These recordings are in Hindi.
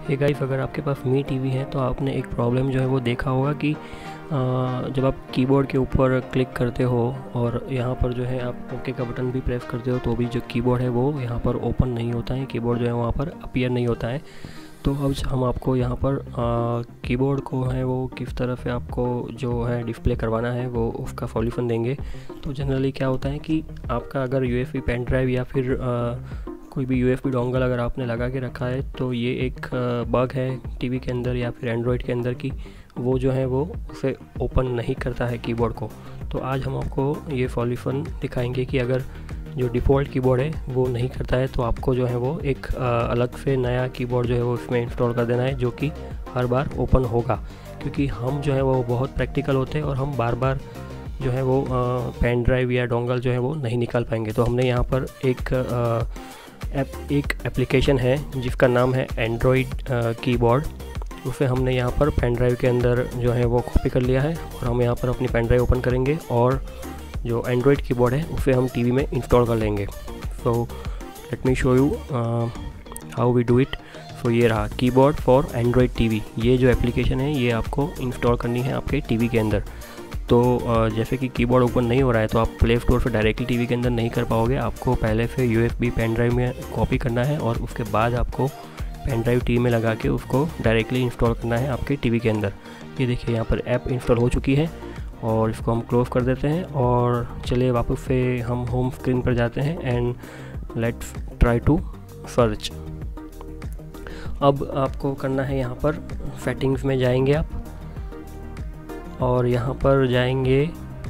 हे गाइस, अगर आपके पास मी टीवी है तो आपने एक प्रॉब्लम जो है वो देखा होगा कि जब आप कीबोर्ड के ऊपर क्लिक करते हो और यहाँ पर जो है आप ओके का बटन भी प्रेस करते हो तो भी जो कीबोर्ड है वो यहाँ पर ओपन नहीं होता है, कीबोर्ड जो है वहाँ पर अपीयर नहीं होता है। तो अब हम आपको यहाँ पर कीबोर्ड को है वो किस तरह से आपको जो है डिस्प्ले करवाना है वो उसका सॉल्यूशन देंगे। तो जनरली क्या होता है कि आपका अगर यूएसबी पेन ड्राइव या फिर कोई भी यूएसबी डोंगल अगर आपने लगा के रखा है तो ये एक बग है टीवी के अंदर या फिर एंड्रॉयड के अंदर की वो जो है वो उसे ओपन नहीं करता है कीबोर्ड को। तो आज हम आपको ये सॉल्यूशन दिखाएंगे कि अगर जो डिफ़ॉल्ट कीबोर्ड है वो नहीं करता है तो आपको जो है वो एक अलग से नया कीबोर्ड जो है वो इसमें इंस्टॉल कर देना है जो कि हर बार ओपन होगा। क्योंकि हम जो है वो बहुत प्रैक्टिकल होते हैं और हम बार बार जो है वो पेन ड्राइव या डोंगल जो है वो नहीं निकाल पाएंगे। तो हमने यहाँ पर एक एप्लीकेशन है जिसका नाम है एंड्रॉयड कीबोर्ड। उसे हमने यहाँ पर पेन ड्राइव के अंदर जो है वो कॉपी कर लिया है और हम यहाँ पर अपनी पेन ड्राइव ओपन करेंगे और जो एंड्रॉयड कीबोर्ड है उसे हम टीवी में इंस्टॉल कर लेंगे। So let me show you how we do it. So ये रहा कीबोर्ड फॉर एंड्रॉयड टीवी। ये जो एप्लीकेशन है ये आपको इंस्टॉल करनी है आपके टीवी के अंदर। तो जैसे कि कीबोर्ड ओपन नहीं हो रहा है तो आप प्ले स्टोर से डायरेक्टली टीवी के अंदर नहीं कर पाओगे। आपको पहले से यूएसबी पेन ड्राइव में कॉपी करना है और उसके बाद आपको पेन ड्राइव टीवी में लगा के उसको डायरेक्टली इंस्टॉल करना है आपके टीवी के अंदर। ये देखिए यहाँ पर ऐप इंस्टॉल हो चुकी है और इसको हम क्लोज़ कर देते हैं और चलिए वापस से हम होम स्क्रीन पर जाते हैं and let's try to search. अब आपको करना है यहाँ पर सेटिंग्स में जाएंगे आप और यहाँ पर जाएंगे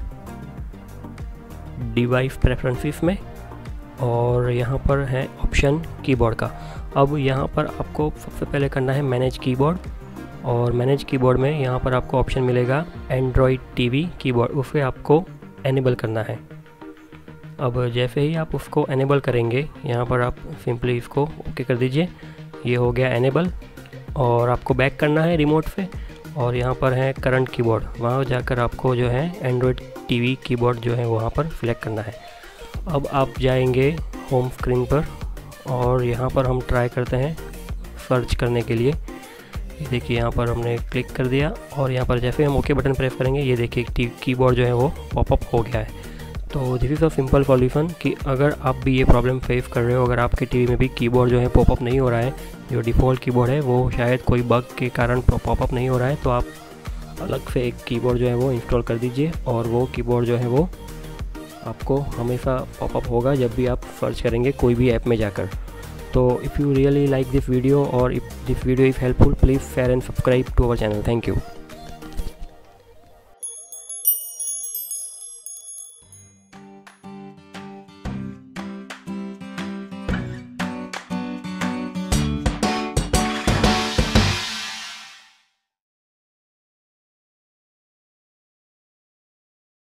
डिवाइस प्रेफरेंसेस में और यहाँ पर है ऑप्शन कीबोर्ड का। अब यहाँ पर आपको सबसे पहले करना है मैनेज कीबोर्ड और मैनेज कीबोर्ड में यहाँ पर आपको ऑप्शन मिलेगा एंड्रॉयड टीवी कीबोर्ड, उसे आपको एनेबल करना है। अब जैसे ही आप उसको एनेबल करेंगे यहाँ पर आप सिंपली इसको ओके कर दीजिए। ये हो गया एनेबल और आपको बैक करना है रिमोट से और यहाँ पर है करंट कीबोर्ड, वहाँ जाकर आपको जो है एंड्रॉयड टीवी कीबोर्ड जो है वहाँ पर सिलेक्ट करना है। अब आप जाएंगे होम स्क्रीन पर और यहाँ पर हम ट्राई करते हैं सर्च करने के लिए। ये देखिए यहाँ पर हमने क्लिक कर दिया और यहाँ पर जैसे हम ओके बटन प्रेस करेंगे ये देखिए कीबोर्ड जो है वो पॉपअप हो गया है। तो this is a simple solution कि अगर आप भी ये प्रॉब्लम फेस कर रहे हो, अगर आपके टीवी में भी कीबोर्ड जो है पॉपअप नहीं हो रहा है, जो डिफ़ॉल्ट कीबोर्ड है वो शायद कोई बग के कारण पॉपअप नहीं हो रहा है, तो आप अलग से एक कीबोर्ड जो है वो इंस्टॉल कर दीजिए और वो कीबोर्ड जो है वो आपको हमेशा पॉपअप होगा जब भी आप सर्च करेंगे कोई भी ऐप में जाकर। तो if you really like this video और if this video is helpful, please share and subscribe to our channel. Thank you.